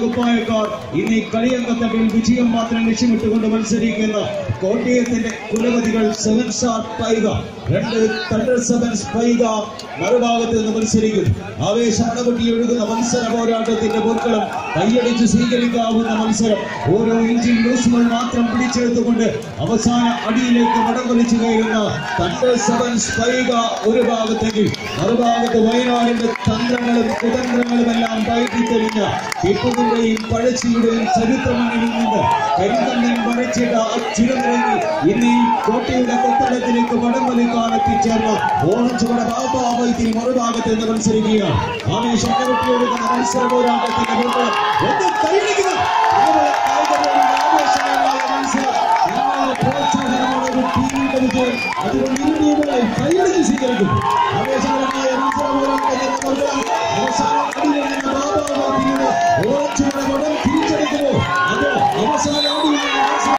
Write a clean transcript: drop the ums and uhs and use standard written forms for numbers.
കുപ്പായക്കാർ ഇന്ന് ഈ കളിയങ്കത്തട്ടിൽ വിജയം മാത്രം ലക്ഷ്യമിട്ടുകൊണ്ട് മത്സരിക്കുന്ന കോട്ടയത്തിന്റെ കുലപതികൾ 7 സ്റ്റാർ പൈക 2 തണ്ടർ 7 പൈക മറുഭാഗത്ത് നിന്ന് മത്സരിക്കും. ആവേശമടപൊട്ടി ഒഴുകുന്ന മത്സര പോരാട്ടത്തിന്റെ പൊർക്കളം കൈയടിച്ച് സ്വീകരിക്കാവുന്ന മത്സരം. ഓരോ ഇഞ്ചിൽ ലൂസുകൾ മാത്രം പിടിച്ചെടുത്തുകൊണ്ട് അവസാന അടിയിലേക്ക് മടംകൊലിച്ചു കയറുന്ന തണ്ടർ 7 പൈക ഒരു ഭാഗത്തേക്ക്, മറുഭാഗത്ത് വയനാടിന്റെ തന്ത്രങ്ങളും കുതന്ത്രങ്ങളും എല്ലാം പയറ്റിത്തെളിഞ്ഞ ടിപ്പുവിന്റെയും പഴച്ചിയുടെയും ചരിത്രമണ്ണിൽ നിന്ന് കരിന്തണ്ണൻ മറച്ചിട്ട ചിരനിറങ്ങി ഇന്ന് ഈ കോട്ടയുടെ കൊത്തളത്തിലേക്ക് വടംവലിക്കാൻ എത്തിച്ചേർന്ന ഓണച്ചുവട ബാബാ വൈദ്യരി മറുഭാഗത്ത് നിന്ന് മത്സരിക്കുകയാണ്. ആവേശം ഒഴുകുന്ന മത്സര പോരാട്ടത്തിന്റെ പൊർക്കളം ഒന്ന് കൈയടിക്കുക. അതുകൊണ്ട് ഈ ടീമുകളെ കൈയടിച്ച് സ്വീകരിക്കും. ആവേശകരമായ മത്സര പോരാട്ടത്തിന്റെ പൊർക്കളം അവസാന അടിയിൽ നിന്ന് ബാബാ വൈദ്യരിയുടെ